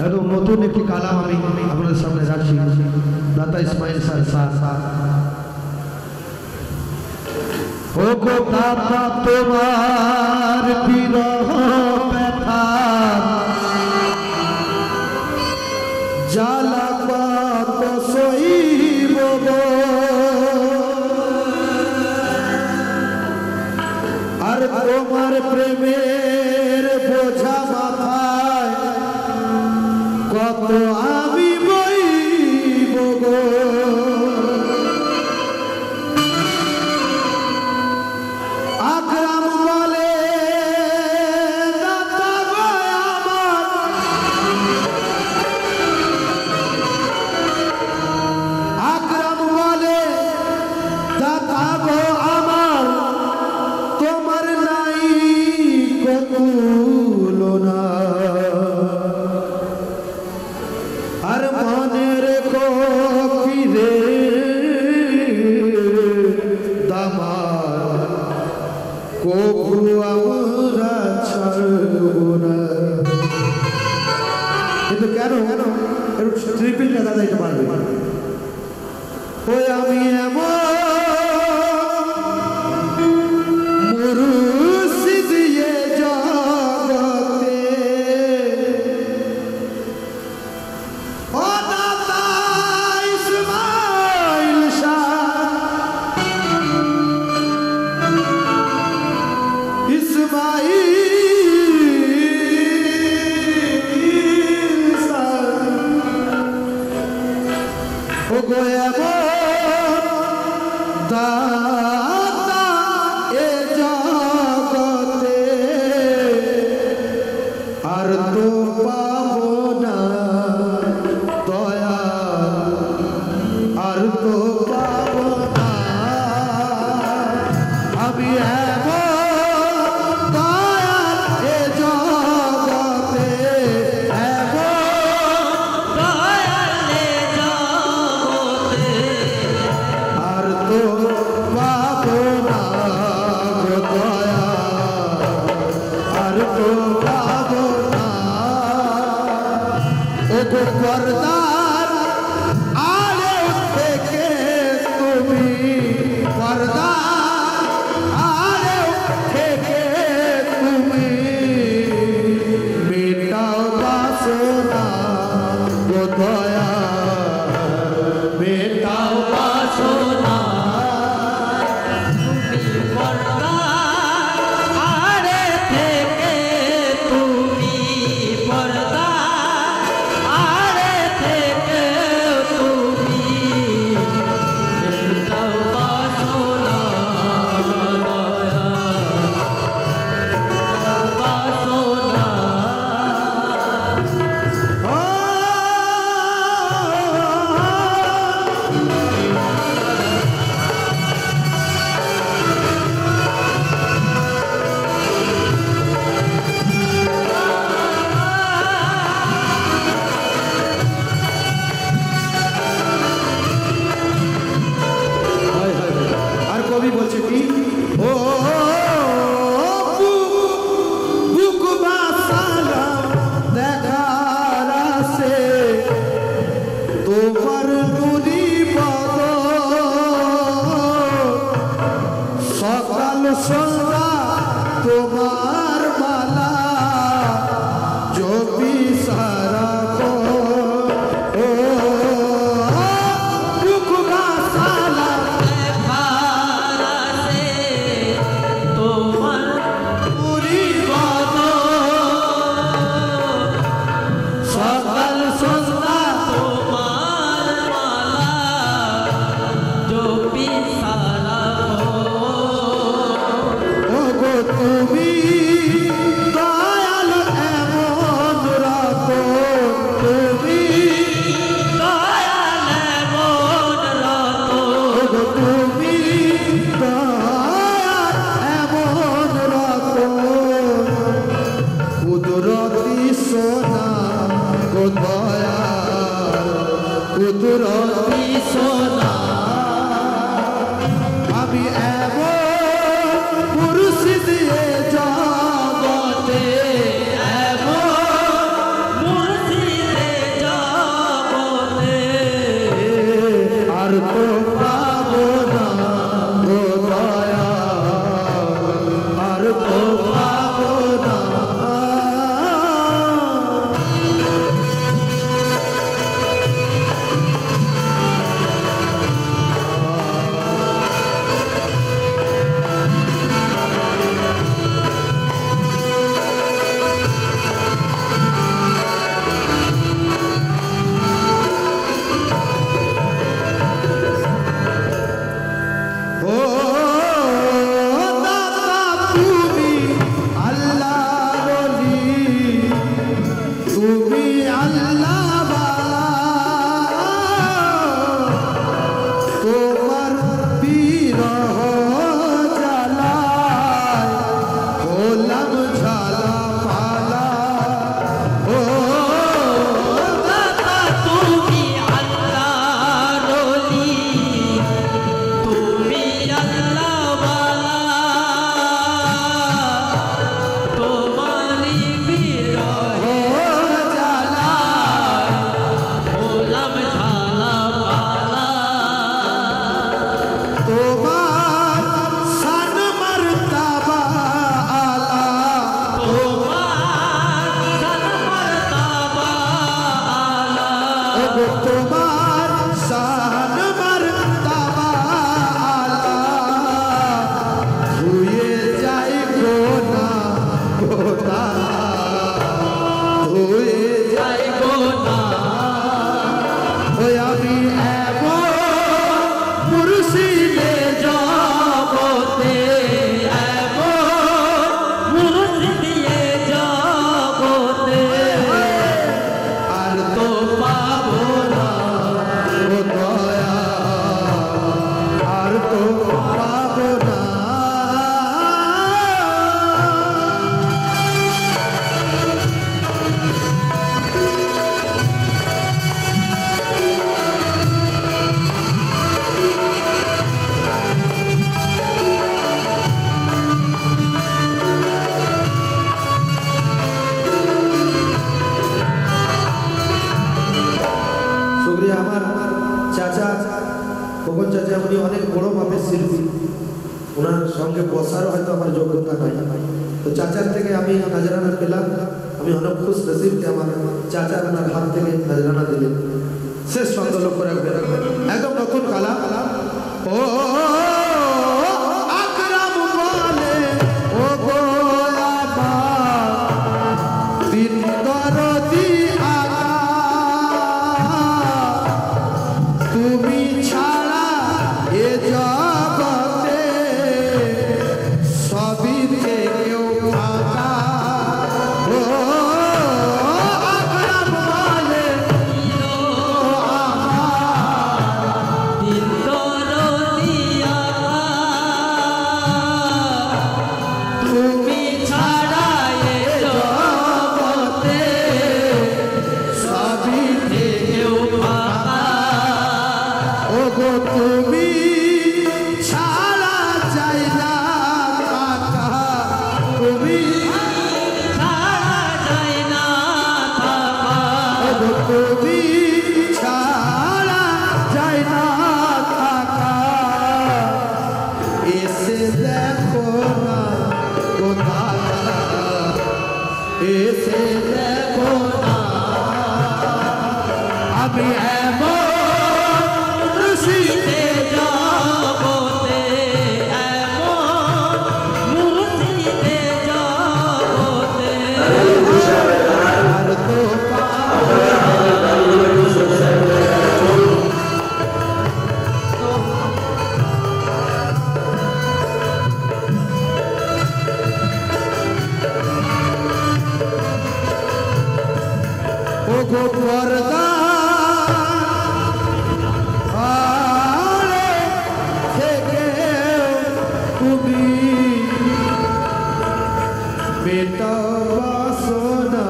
একদম নতুন একটি কালাম আমি আপনাদের সামনে রাখছি দাতা ইসমাইল স্যার। ও গো দাতা তোমার বিরহ ব্যথা জ্বালা কত সইব গো, আর তোমার প্রেমের বোঝা মাথায় কত আমি বইব গো। আকরাম বলে দাতা গো আমার, আকরাম বলে দাতা গো আমার, তোমার নাই তুলনা, আর মনে রেখো ফিরে দামার কবু আমরা ছাড়ব না। কিন্তু কেন ট্রিপলটা দাদা এটা পারবে। ওই আমি এমন মুরুষি দিয়ে জগতে, ও দাতা ইসমাইল শাহ, ইসমাইল শাহ, ও গো এমন দাতা এ জগতে আর তো পাবো না দয়া, আর তো পাবো না আমি এমন দয়া এ জগতে, এমন দয়া এ জগতে আর তো পাবো না গো দয়া, আর তো পাবো না। ও গো পর্দার আড়ে থেকে তুমি, পর্দার আড়ে থেকে তুমি মেটাও বাসনা গো দয়া, মেটাও বাসনা। সন্ধ্যা তোমার মালা জপি সারা ও রুকবা সালা ভারাসে তোমার পুরি বদ সকাল সন্ধ্যা তোমার মালা জপি সারা তুমি দয়াল এমন রাত, তুমি দয়াল এমন রাত, তুমি দয়াল এমন রাত, কুদরতি সোনা গো দয়াল, কুদরতি সোনা আমি এমন মুর্শিদ দিয়ে জগতে, এমন মুর্শিদ ওনার সঙ্গে বসারও হয়তো আমার যোগ্যতা নাই। তো চাচার থেকে আমি নাজরানা পেলাম, আমি অনেক খুশ নসিব যে আমার চাচা ওনার হাত থেকে নাজরানা দিলেন। শেষ ছন্দ লক্ষ্য রাখবেন, একদম নতুন কালা। ও আকরাম বলে ও গো আমার দিন দরদি আকা, তুমি ছাড়া এ জগতে সবই কেউ ফাঁকা। ও আকরাম বলে তুমি ছাড়া এ জগতে সবই কেউ ফাঁকা। ও গো তুমি ছাড়া যায় না কাকা, তুমি ছাড়া যায় না কাকা। ও গো তুমি ছাড়া যায় না কাকা। এসে দেখো না কোথায়, এসে দেখো না আমি এমন খুশিতে জগতে, এমন মুক্তিতে জগতে আর তো ও গো পর্দা আড়ে থেকে তুমি বেটা বাসনা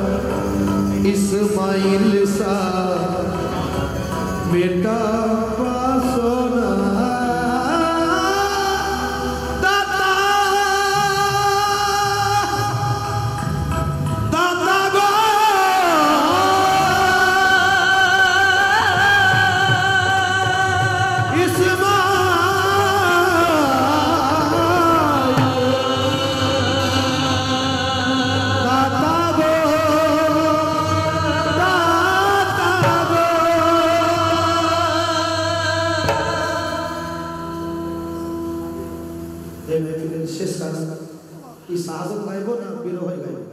ইসমাইল সা বেটা বাসনা দাতা দাতা গো শেষ কাজ এই সাহায্য পাইব না বিরহ হয়ে গেল।